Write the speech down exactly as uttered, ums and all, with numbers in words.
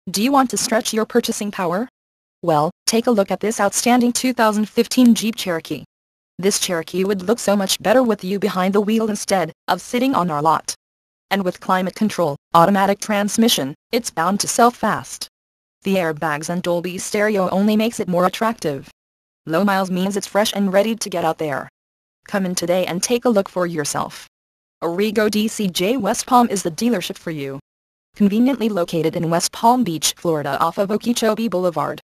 Do you want to stretch your purchasing power? Well, take a look at this outstanding two thousand fifteen Jeep Cherokee. This Cherokee would look so much better with you behind the wheel instead of sitting on our lot. And with climate control, automatic transmission, it's bound to sell fast. The airbags and Dolby stereo only makes it more attractive. Low miles means it's fresh and ready to get out there. Come in today and take a look for yourself. Arrigo D C J West Palm is the dealership for you. Conveniently located in West Palm Beach, Florida off of Okeechobee Boulevard.